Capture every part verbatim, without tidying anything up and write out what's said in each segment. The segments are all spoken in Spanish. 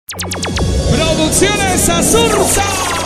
Producciones Azurza.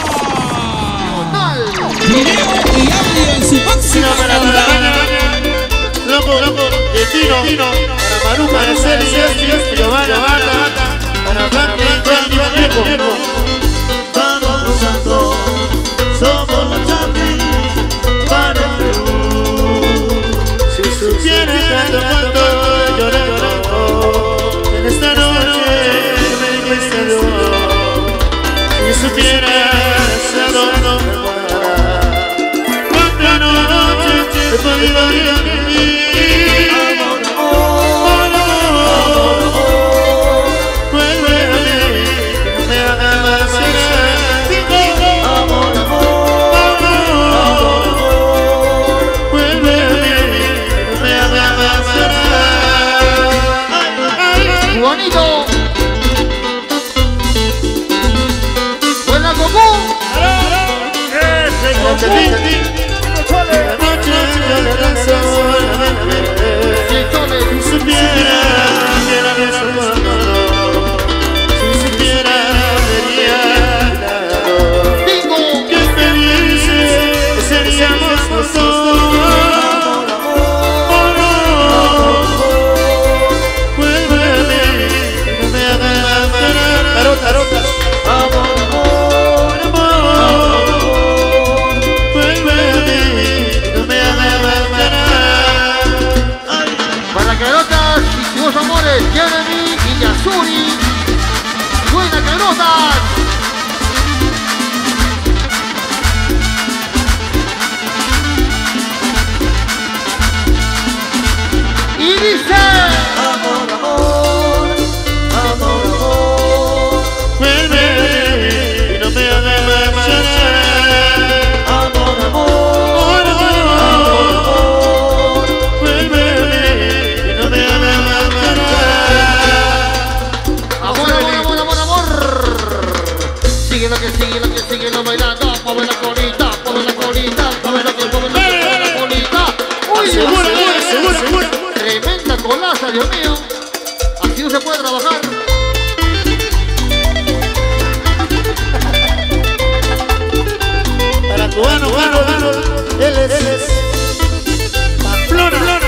Video y audio en su máxima calidad. Loco, loco, de Tino, Tino, para Maru, para Celi, Giovanna, Bata, para Blanca y Juan Diego. Vamos cruzando, somos los champions para el Perú. Si supieras tanto cuánto lloré, en esta noche me dijiste adiós. Si supieras a dónde me guardarás, cuánta noche he podido ir a vivir. La noche yo le danzo solamente. Si supieras que la beso cuando si supieras sería lado. Qué felices seríamos los dos. Vuelve a mí, no me hagas parar. Tarota, tarota. Amor, amor, amor. Los amores, Jeremy y Yasuri. Buena Carotas. Y dice: amor, amor, amor, amor. Vuelve y no me hagas marchar. Amor, amor, amor, amor. Vuelve y no me hagas marchar. Amor, amor, amor, amor, amor. Sigue lo que sigue, lo que sigue, lo bailando. Mueve la colita, mueve la colita, mueve la colita, mueve la colita. Uy, seguro, seguro, seguro. Tremenda colaza, Dios mío. Así no se puede trabajar. Para cubano, cubano, cubano. Él es, él es. Pamplona, Pamplona.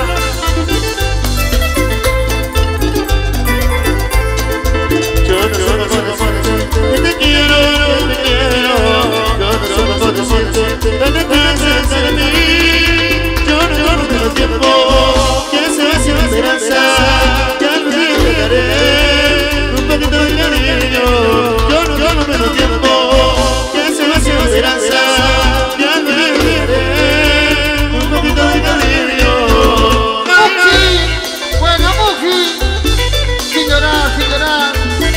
Yo no soy consciente, te quiero, te quiero. Yo no soy consciente, no te pienses en mí. Yo no tengo tiempo, que se va sin esperanza. Ya no te daré un poquito de cariño. Yo no, yo no tengo tiempo, que se va sin esperanza. Ya no te daré un poquito de cariño. Muji, buena Muji. Sin llorar, sin llorar.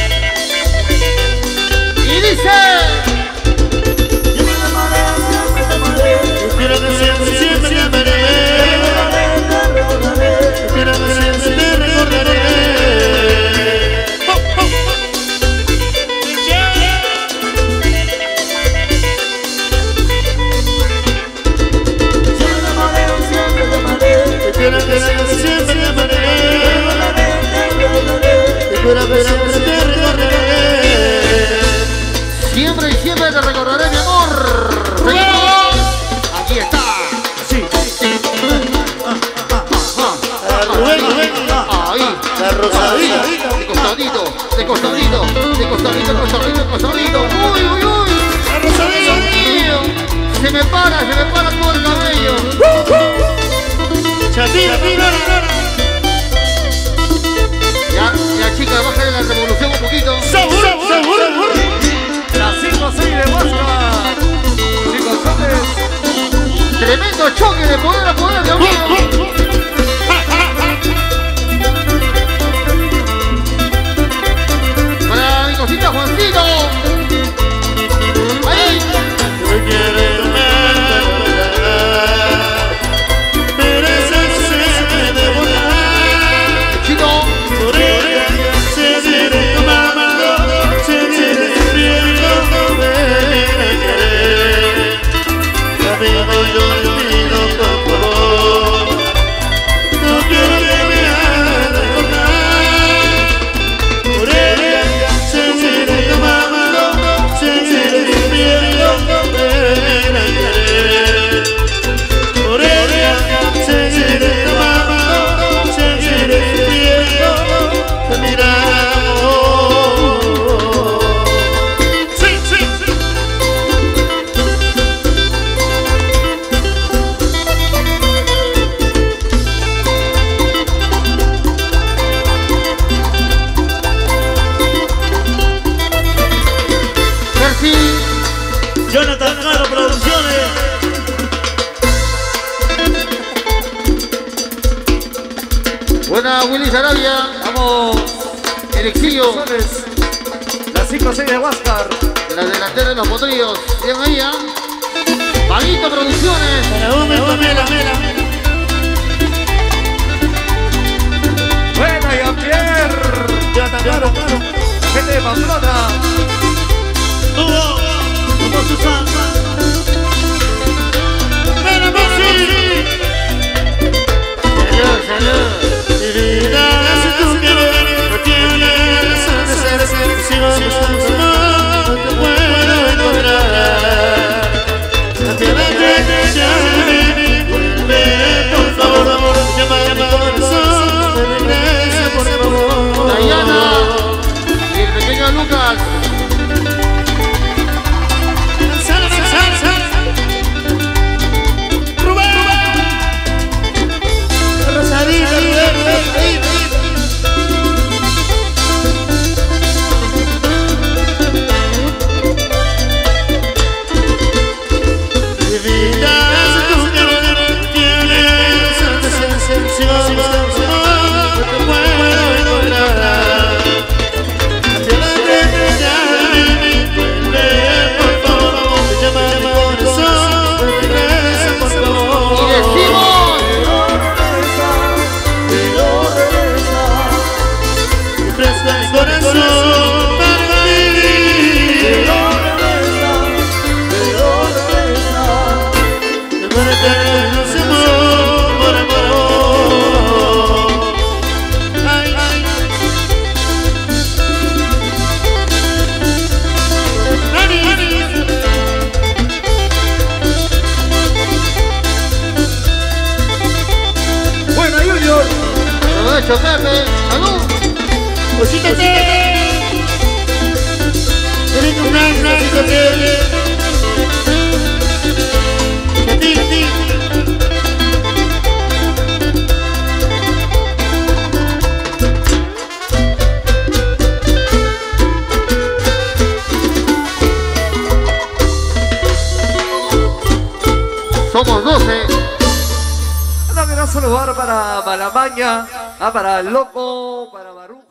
Y dice: Yo me amaré, siempre te amaré. Espero que siempre, siempre te amaré. Espero que siempre te recordaré. Oh, oh. Yo me amaré, siempre te amaré. Espero que siempre, siempre te amaré. Espero que siempre te recordaré. siempre y siempre te recordaré, mi amor. Seguimos. Aquí está. Sí. Rubén, Rubén. Ahí. La rosadita. De costadito, de costadito, de costadito, de costadito, de costadito. Uy, uy, uy. La rosadita. Dios mío. Se me para, se me para todo el cabello. Chatira, tira, Ya, ya chica, bájale la revolución un poquito. seguro, seguro. Las cinco seis de Huasca. Chicos, ¿sabes? Tremendo choque de poder a poder, Dios mío. Para mi cosita Juancito. Ahí. Me quieres matar, mereces ser devorada. Chito. Por ella se diré tu mamá, se diré viendo no me querer. Amigo, yo te pido por favor. Luis Arabia. Vamos. Erexillo. La cinco seis de Huáscar. La delantera de los potrillos. Bien ahí, ¿ah? Maguito Producciones. Para un Pamela. Buena y Ampier. Ya está claro, claro. Gente de Pamplona. Tuvo, tuvo su samba. Pero no sí. Salud, salud. Mi vida, si tú quieres, no tienes razón de ser. Si vamos a amar, no te puedo encontrar. No tienes que llamarme, vuelve, por favor, amor. Llama a mi corazón, regresa, por favor. Dayana y el pequeño Lucas. Sal, sal, sal. Rubén, Rosadita, Rubén, Rubén. Mi vida, si tú quieres, tienes razón de ser. Si vamos a amar, no te puedo encontrar. No tienes que llamarme, vuelve, por favor. Llama a mi corazón, regresa, por favor. Y decimos. Me presta mi corazón para vivir. Para que nos amor por amor. Ay, ay, Nani, Nani. Buena Junior. Aprovecho, Pepe. Salud. Cosita te. Eres un gran, gran cosita. A ti, a ti. Somos doce. Un abrazo lugar para Malamaña, ah, para el Loco, para Baruch.